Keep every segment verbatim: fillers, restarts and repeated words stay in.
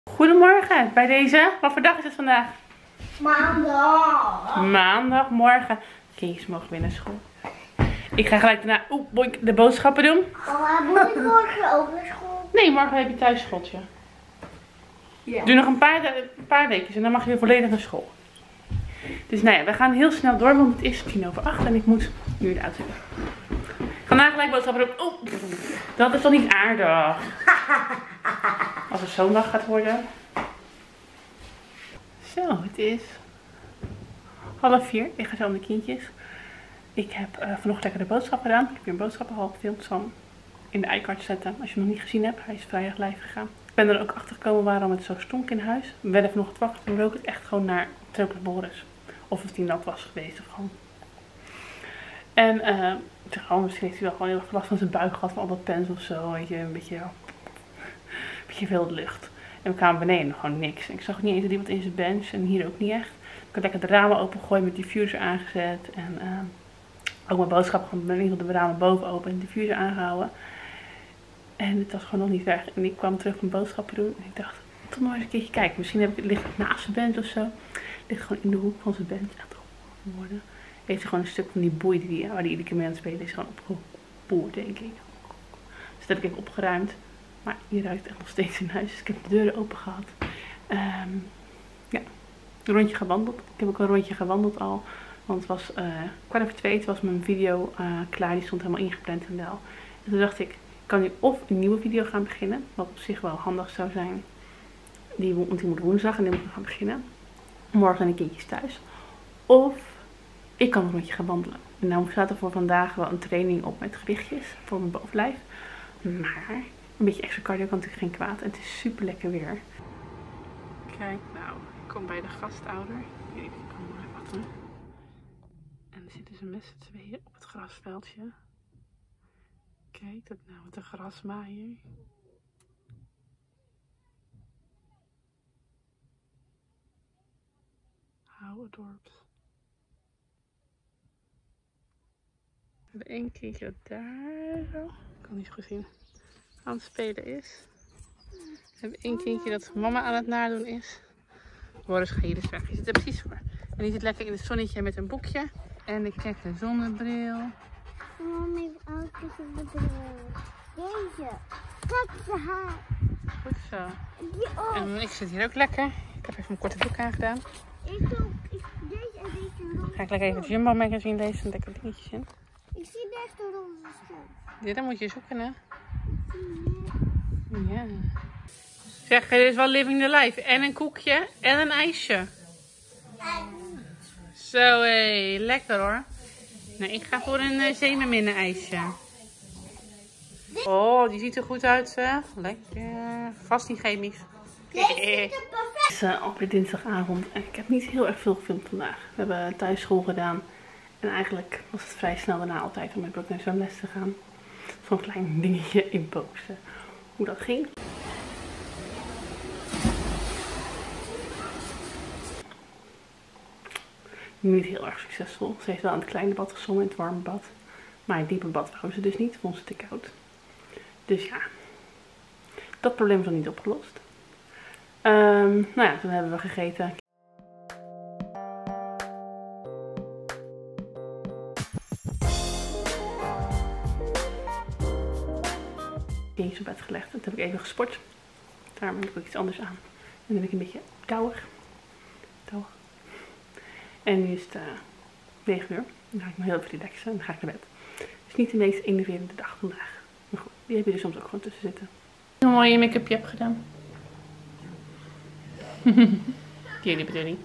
Goedemorgen bij deze. Wat voor dag is het vandaag? Maandag. Maandagmorgen. Kindjes mogen weer naar school. Ik ga gelijk daarna oeh, boink, de boodschappen doen. Oh, moet ik morgen ook naar school? Nee, morgen heb je thuis schooltje. Ja. Doe nog een paar, een paar weken en dan mag je weer volledig naar school. Dus nou ja, we gaan heel snel door, want het is tien over acht en ik moet nu de auto doen. Ik ga na gelijk boodschappen doen. Oeh, dat is toch niet aardig. Als het zo'n dag gaat worden. Zo, het is half vier. Ik ga zo om de kindjes. Ik heb uh, vanochtend lekker de boodschap gedaan. Ik heb weer een boodschappenhal gefilmd. Ik zal hem in de iCard zetten. Als je hem nog niet gezien hebt, hij is vrijdag live gegaan. Ik ben er ook achter gekomen waarom het zo stonk in huis. We werden vanochtend wakker en rook het echt gewoon naar Trokelboris. Of of die nat was geweest of gewoon. En uh, ik zeg gewoon, misschien heeft hij wel gewoon heel erg last van zijn buik gehad van al dat pens of zo. Weet je, een beetje, een beetje veel lucht. En we kwamen beneden, gewoon niks. En ik zag ook niet eens dat iemand in zijn bench en hier ook niet echt. Ik had lekker de ramen opengegooid met diffuser aangezet. En uh, ook mijn boodschap gewoon beneden de ramen boven open en diffuser aangehouden. En het was gewoon nog niet weg. En ik kwam terug mijn boodschappen doen. En ik dacht, toch nog eens een keertje kijken. Misschien heb ik, ligt het naast zijn bench of zo. Ligt gewoon in de hoek van zijn bench. Echt geworden. Heeft hij gewoon een stuk van die boei die, waar hij iedere keer mee aan het spelen is. Gewoon opgepoerd, denk ik. Dus dat heb ik even opgeruimd. Maar je ruikt echt nog steeds in huis. Dus ik heb de deuren open gehad. Um, ja, een rondje gewandeld. Ik heb ook een rondje gewandeld al. Want het was uh, kwart over twee. Het was mijn video uh, klaar. Die stond helemaal ingepland en wel. En toen dacht ik, ik kan nu of een nieuwe video gaan beginnen. Wat op zich wel handig zou zijn. Die, want die moet woensdag en die moet ik gaan beginnen. Morgen zijn de kindjes thuis. Of ik kan een rondje gaan wandelen. En nou staat er voor vandaag wel een training op met gewichtjes. Voor mijn bovenlijf. Maar een beetje extra cardio kan natuurlijk geen kwaad. En het is super lekker weer. Kijk nou, ik kom bij de gastouder. Ik kan maar wachten. En er zitten ze met z'n tweeën op het grasveldje. Kijk dat nou met de grasmaaier. Houwendorps. We hebben één kindje dat daar zo. Ik kan niet zo goed zien. Aan het spelen is. We hebben één kindje dat mama aan het nadoen is. Boris ga hier dus weg. Je zit er precies voor. En die zit lekker in het zonnetje met een boekje. En ik check de zonnebril. Mama heeft ook de bril. Deze. Kijk ze haar. Goed zo. Die ook. En ik zit hier ook lekker. Ik heb even mijn korte broek aangedaan. Ik ook. Ik, deze en deze. Ga ik lekker even het Jumbo magazine lezen en lekker dingetjes in. Ik zie echt een roze scherm. Dit dan moet je zoeken, hè? Ja. Zeg, dit is wel living the life. En een koekje en een ijsje. Zo, hé. Lekker hoor. Nou, ik ga voor een uh, zeemerminnen ijsje. Oh, die ziet er goed uit, zeg. Lekker. Vast niet chemisch. Deze ziet er perfect. Het is uh, alweer dinsdagavond en ik heb niet heel erg veel gefilmd vandaag. We hebben thuis school gedaan. En eigenlijk was het vrij snel daarna altijd om met Brooke naar zwemles te gaan. Zo'n klein dingetje in boven. Hoe dat ging. Niet heel erg succesvol. Ze heeft wel in het kleine bad gezongen, in het warme bad. Maar in het diepe bad wou ze dus niet, vond ze te koud. Dus ja, dat probleem is nog niet opgelost. Um, nou ja, toen hebben we gegeten. Kindjes op bed gelegd. Toen heb ik even gesport. Daarom heb ik ook iets anders aan. En dan ben ik een beetje touwig. Touwig. En nu is het uh, negen uur. Dan ga ik me heel even relaxen en dan ga ik naar bed. Het is niet de meest enerverende dag vandaag. Maar goed, die heb je er soms ook gewoon tussen zitten. Hoe mooi je make-upje hebt gedaan. Jullie bedoel niet.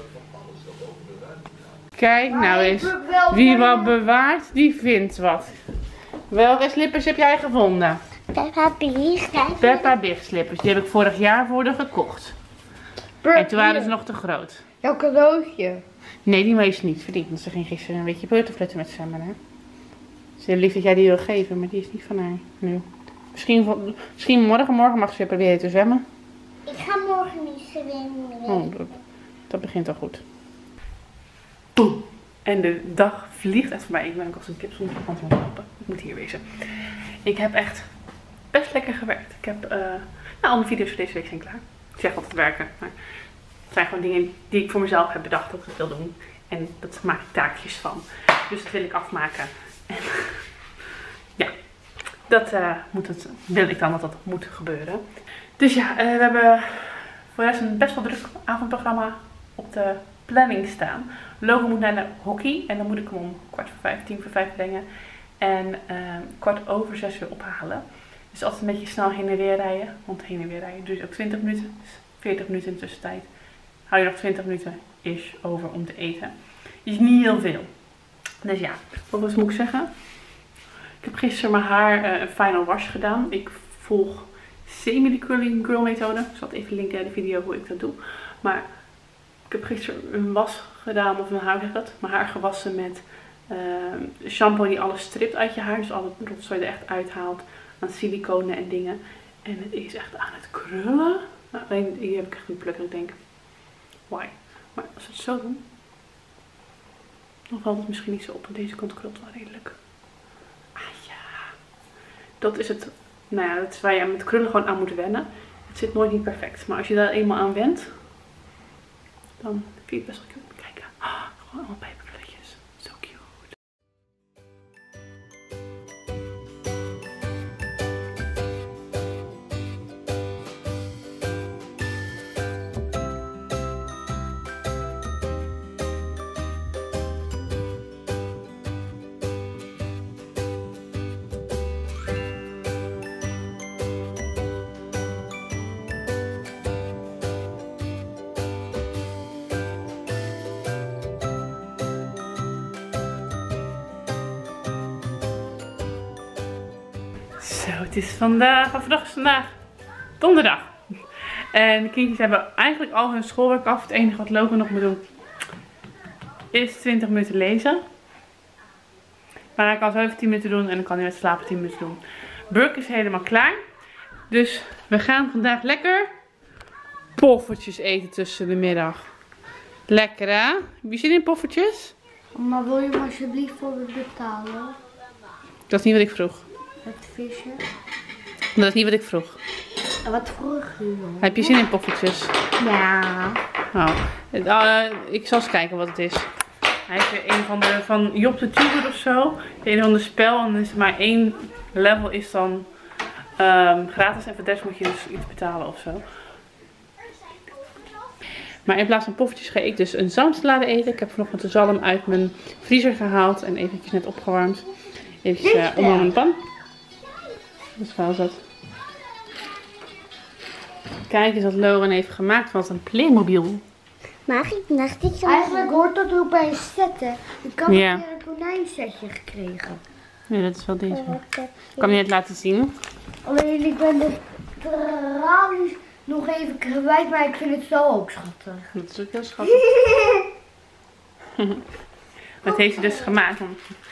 Kijk nou eens. Wie wat bewaart, die vindt wat. Welke slippers heb jij gevonden? Peppa Pig. Peppa Pig slippers. Die heb ik vorig jaar voor de gekocht. En toen waren ze nog te groot. Jouw cadeautje. Nee, die heeft ze niet verdiend. Want ze ging gisteren een beetje peuterflutten met zwemmen. Hè? Ze heeft lief dat jij die wil geven, maar die is niet van haar nu. Misschien, misschien morgen, morgen mag ze weer proberen te zwemmen. Ik ga morgen niet zwemmen. Oh, dat, dat begint al goed. Boem. En de dag vliegt echt voorbij. Ik ben ook als een kip zonder vakantie aan het lopen. Ik moet hier wezen. Ik heb echt best lekker gewerkt. Ik heb, uh, nou, alle video's voor deze week zijn klaar. Ik zeg altijd werken, maar het zijn gewoon dingen die ik voor mezelf heb bedacht dat ik het wil doen. En dat maak ik taakjes van. Dus dat wil ik afmaken. En ja, dat uh, moet het, wil ik dan dat dat moet gebeuren. Dus ja, uh, we hebben voor de rest een best wel druk avondprogramma op de planning staan. Logan moet naar de hockey en dan moet ik hem om kwart voor vijf, tien voor vijf brengen. En uh, kwart over zes weer ophalen. Dus altijd een beetje snel heen en weer rijden. Want heen en weer rijden duurt ook twintig minuten. Dus veertig minuten in de tussentijd. Hou je nog twintig minuten is over om te eten. Is niet heel veel. Dus ja, wat moet ik zeggen? Ik heb gisteren mijn haar uh, een final wash gedaan. Ik volg semi de curling girl methode. Ik zal het even linken in de video hoe ik dat doe. Maar ik heb gisteren een was gedaan, of mijn haar zeg dat. Mijn haar gewassen met uh, shampoo die alles stript uit je haar. Dus alle rotzooi er echt uithaalt. Aan siliconen en dingen. En het is echt aan het krullen. Nou, alleen hier heb ik echt een plukker. Ik denk, why? Maar als we het zo doen, dan valt het misschien niet zo op. Want deze kant krult wel redelijk. Ah ja. Dat is het. Nou ja, dat is waar je met krullen gewoon aan moet wennen. Het zit nooit niet perfect. Maar als je daar eenmaal aan went, dan vind je het best wel cute. Kijk, ah, gewoon allemaal peperkrulletjes. Zo cute. Zo, het is vandaag, of vandaag is vandaag donderdag. En de kindjes hebben eigenlijk al hun schoolwerk af. Het enige wat Logan nog moet doen is twintig minuten lezen. Maar hij kan zo even tien minuten doen en dan kan hij met slapen tien minuten doen. Burke is helemaal klaar. Dus we gaan vandaag lekker poffertjes eten tussen de middag. Lekker hè? Heb je zin in poffertjes? Maar wil je me alsjeblieft voor me betalen? Dat is niet wat ik vroeg. Het visje. Dat is niet wat ik vroeg. En wat vroeg je dan? Heb je zin in poffertjes? Ja. Nou, uh, ik zal eens kijken wat het is. Hij heeft weer een van de van Job de Tuber of zo. Een van de spel. En dan is er maar één level is dan um, gratis. En voor de rest moet je dus iets betalen of zo. Maar in plaats van poffertjes ga ik dus een zalmsalade eten. Ik heb vanochtend de zalm uit mijn vriezer gehaald. En eventjes net opgewarmd. Even uh, onder mijn pan. Dus waar is dat? Kijk eens wat Logan heeft gemaakt van een Playmobil. Mag ik nog iets? Eigenlijk hoort dat ook bij een setje. Ik heb Ja. een keer een konijnsetje gekregen. Nee, dat is wel deze. Ik kan je het laten zien. Alleen ik ben de tralies nog even kwijt, maar ik vind het zo ook schattig. Dat is ook heel schattig. Wat heeft hij dus gemaakt?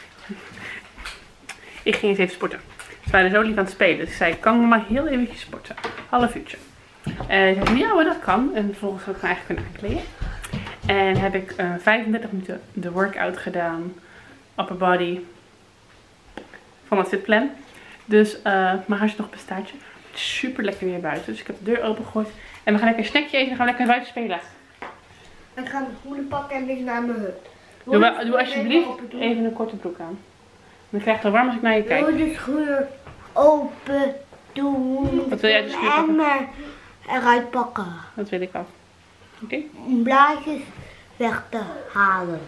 Ik ging eens even sporten. Ze waren zo lief aan het spelen. Dus ik zei, kan ik maar heel eventjes sporten? Half uurtje. En ik zei, ja hoor, dat kan. En vervolgens heb ik me eigenlijk kunnen aankleden. En heb ik uh, vijfendertig minuten de workout gedaan. Upper body. Van het fitplan. Dus uh, mijn haar is nog op een staartje. Het is super lekker weer buiten. Dus ik heb de deur open gegooid. En we gaan lekker een snackje eten en gaan we lekker buiten spelen. Ik ga mijn schoenen pakken en weer naar mijn hut. Doe, doe, doe alsjeblieft even een korte broek aan. Dan krijg je het warm als ik naar je kijk. Doe de schoenen open doen. Wat wil jij de schoenen En pakken? eruit pakken. Dat wil ik af. Oké. Okay. Om blaadjes weg te halen.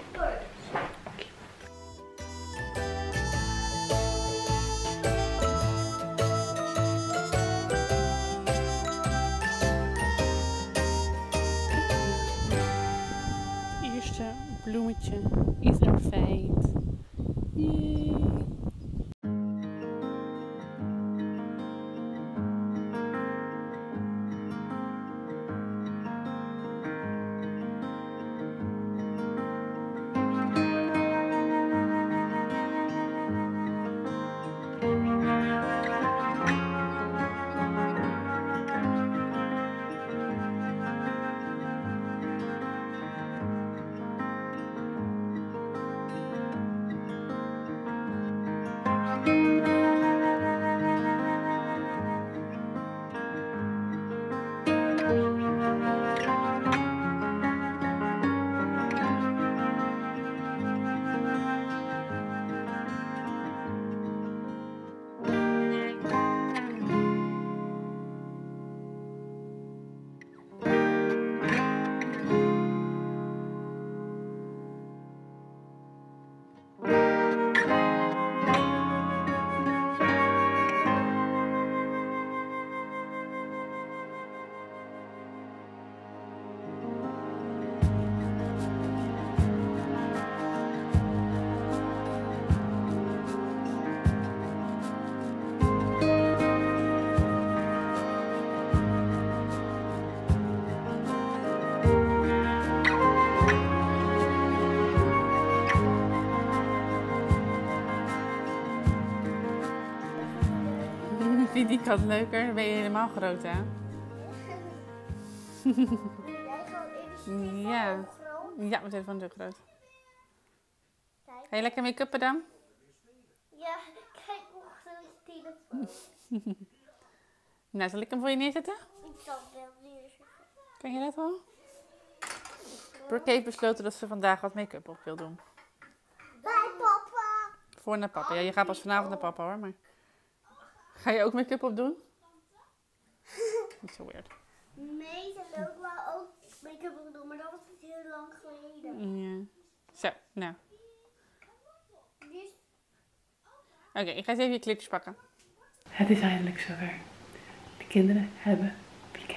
Eerste bloemetje is een feit. Yay. ik wat leuker. Dan ben je helemaal groot, hè? Jij gewoon in de Ja. groot. Ja, mijn telefoon is ook groot. Kijk. Ga je lekker make-uppen dan? Ja, kijk hoe groot die telefoon. Nou, zal ik hem voor je neerzetten? Ik zal het wel neerzetten. Kan je dat wel? Brooke heeft besloten dat ze vandaag wat make-up op wil doen. Bij papa. Voor naar papa. Ja, je gaat pas vanavond naar papa hoor, maar... Ga je ook make-up op doen? Niet zo weird. Nee, ze wil wel ook make-up op doen, maar dat was heel lang geleden. Ja. Zo, nou. Dus Oké, okay, ik ga eens even je clipjes pakken. Het is eindelijk zover. De kinderen hebben weekend.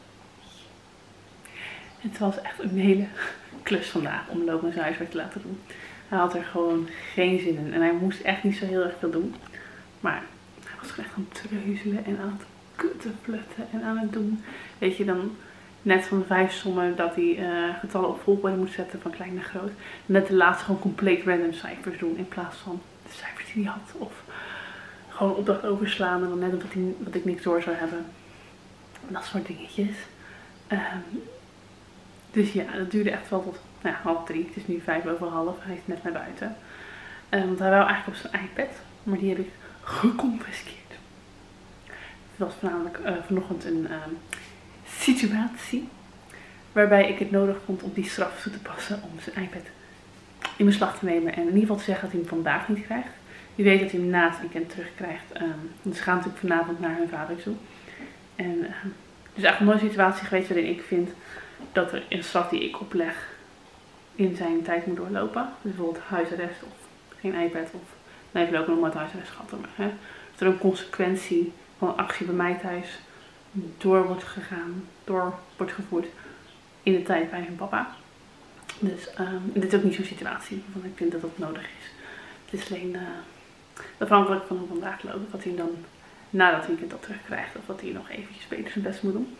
Het was echt een hele klus vandaag om Logan zijn huiswerk te laten doen. Hij had er gewoon geen zin in en hij moest echt niet zo heel erg veel doen. Maar hij was gewoon echt aan het treuzelen en aan het kutteplutten en aan het doen. Weet je, dan net van de vijf sommen dat hij uh, getallen op volgorde moet zetten van klein naar groot. Net de laatste gewoon compleet random cijfers doen in plaats van de cijfers die hij had. Of gewoon opdracht overslaan en dan net omdat, hij, dat ik niks door zou hebben. Dat soort dingetjes. Um, dus ja, dat duurde echt wel tot nou ja, half drie. Het is nu vijf over half. Hij is net naar buiten. Um, want hij wou eigenlijk op zijn iPad. Maar die heb ik geconfiskeerd. Het was voornamelijk uh, vanochtend een um, situatie. Waarbij ik het nodig vond om die straf toe te passen. Om zijn iPad in beslag te nemen. En in ieder geval te zeggen dat hij hem vandaag niet krijgt. Die weet dat hij hem na het weekend terugkrijgt. Um, dus ze gaan natuurlijk vanavond naar hun vader toe. En uh, dus eigenlijk nooit een situatie geweest waarin ik vind dat er een straf die ik opleg in zijn tijd moet doorlopen. Dus bijvoorbeeld huisarrest of geen iPad of... Nee, ik heb ook nog nooit huisarrest gehad. Maar, hè, dat er een consequentie van een actie bij mij thuis door wordt gegaan, door wordt gevoerd in de tijd bij hun papa. Dus um, dit is ook niet zo'n situatie waarvan ik vind dat dat nodig is. Het is alleen uh, afhankelijk van hoe vandaag loopt. Wat hij dan na dat weekend dat terugkrijgt. Of dat hij nog eventjes beter zijn best moet doen.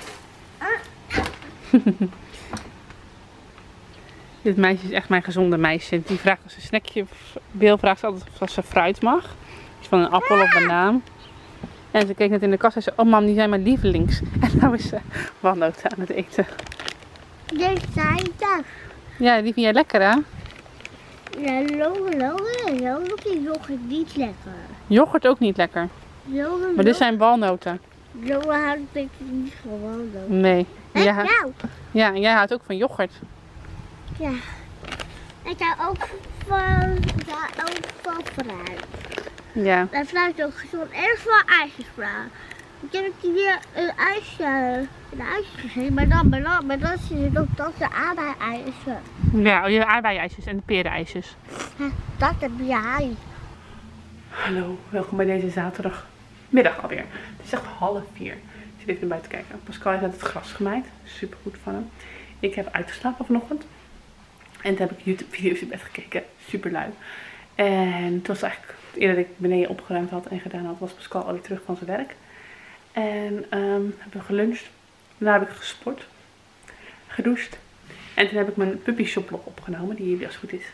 Dit meisje is echt mijn gezonde meisje. Die vraagt als ze een snackje wil, vraagt ze altijd of ze fruit mag. Dus van een appel of banaan. En ze keek net in de kast en zei, oh mam, die zijn mijn lievelings. En nou is ze walnoten aan het eten. dit zijn dat. Ja, die vind jij lekker hè? Ja, Logan, Logan, Logan is yoghurt niet lekker. Yoghurt ook niet lekker. Logan, Maar dit zijn walnoten. Logan houdt denk ik niet van walnoten. Nee. En Ja, jou? ja, en jij houdt ook van yoghurt. Ja. Ik hou ook van, ja, ook van fruit. Ja. En fruit is ook gezond. En van ijsjesvraag. Ik heb een keer een ijsje, een ijsje gezien, maar dan, maar dan, maar dan zit het ook dat de aardbei-ijsje. Ja, je aardbei-ijsjes en de perenijsjes. Dat heb jij. Hallo, welkom bij deze zaterdagmiddag alweer. Het is echt half vier. Ik zit even naar buiten te kijken. Pascal heeft net het gras gemaaid. Super goed van hem. Ik heb uitgeslapen vanochtend. En toen heb ik YouTube video's in bed gekeken. Super lui. En het was eigenlijk eerder dat ik beneden opgeruimd had en gedaan had, was Pascal alweer terug van zijn werk. En um, hebben we geluncht. Daarna heb ik gesport. Gedoucht. En toen heb ik mijn puppy shop vlog opgenomen. Die jullie als het goed is.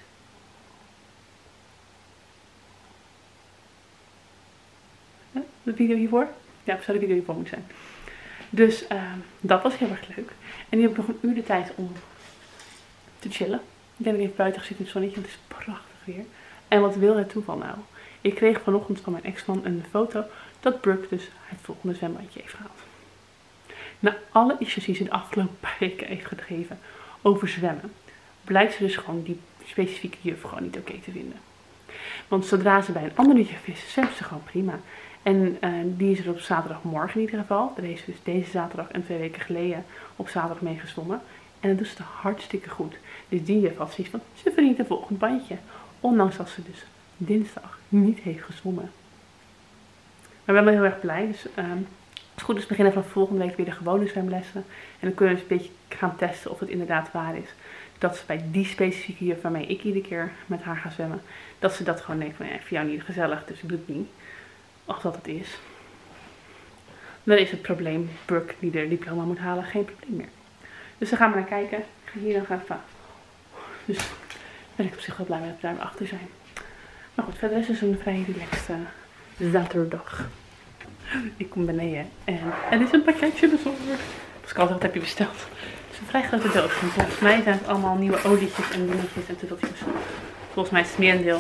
De video hiervoor? Ja, of zou de video hiervoor moeten zijn. Dus um, dat was heel erg leuk. En nu heb ik nog een uur de tijd om te chillen. Ik ben even buiten gezeten in het zonnetje. Het is prachtig weer. En wat wil het toeval nou? Ik kreeg vanochtend van mijn ex-man een foto dat Brooke dus het volgende zwembadje heeft gehaald. Na alle issues die ze de afgelopen paar weken heeft gegeven over zwemmen, blijkt ze dus gewoon die specifieke juf gewoon niet oké okay te vinden. Want zodra ze bij een andere juf is, zwemt ze gewoon prima. En uh, die is er op zaterdagmorgen in ieder geval. Daar heeft ze dus deze zaterdag en twee weken geleden op zaterdag mee gezwommen. En dat doet ze hartstikke goed. Dus die juf had zoiets van, ze verdient een volgend bandje. Ondanks dat ze dus dinsdag niet heeft gezwommen. Maar ik ben wel heel erg blij. Dus um, als het goed is beginnen van volgende week weer de gewone zwemlessen. En dan kunnen we dus een beetje gaan testen of het inderdaad waar is. Dat ze bij die specifieke juf waarmee ik iedere keer met haar ga zwemmen. Dat ze dat gewoon denkt van ja, ik vind jou niet gezellig, dus ik doe het niet. Als dat het is. Dan is het probleem Brooke die er diploma moet halen geen probleem meer. Dus dan gaan we naar kijken. Ik ga hier nog even. Dus daar ben ik op zich wel blij mee dat we daar achter zijn. Maar goed, verder is het een vrij relaxed uh, zaterdag. Ik kom beneden en er is een pakketje bezorgd. Pascal zegt, wat heb je besteld? Het is een vrij grote doos. En volgens mij zijn het allemaal nieuwe olietjes en dingetjes en tuddeltjes. Volgens mij is het merendeel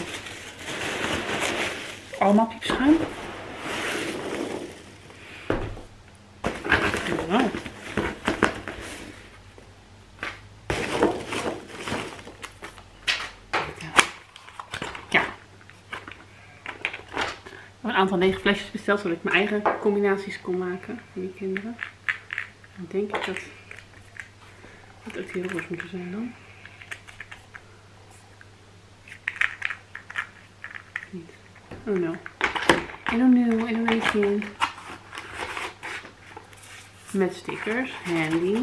allemaal piepschuim. Wow. Ja. Ik heb een aantal lege flesjes besteld, zodat ik mijn eigen combinaties kon maken voor die kinderen. Dan denk ik dat dat ook die rollers moeten zijn dan. Niet. Oh no. I don't know, I don't know. Met stickers, handy.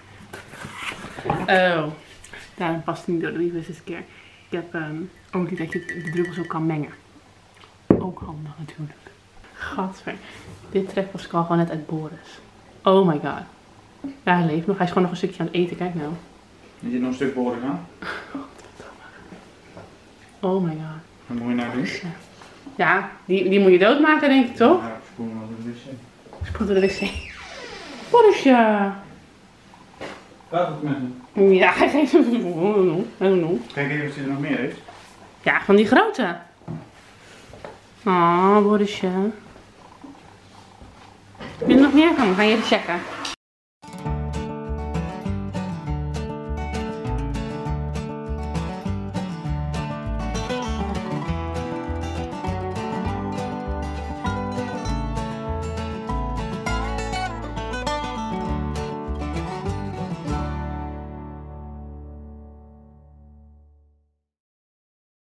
Oh, daarom past het niet door de liefde deze keer. Ik heb um, ook niet dat je de druppels ook kan mengen. Ook handig natuurlijk. Gadver. Dit trekt Pascal gewoon net uit Boris. Oh my god. Ja, hij leeft nog. Hij is gewoon nog een stukje aan het eten. Kijk nou. Is hier nog een stuk Boris aan? Oh my god. Wat moet je nou doen? Ja, die, die moet je doodmaken denk ik toch? Ja, spoel hem naar de wc. Spoel door de wc. Borisje. Gaat het met hem? Ja, hij geeft hem. Kijk even of hij er nog meer heeft. Ja, van die grote. Oh, Borisje. Wil je er nog meer van? Ga je even checken.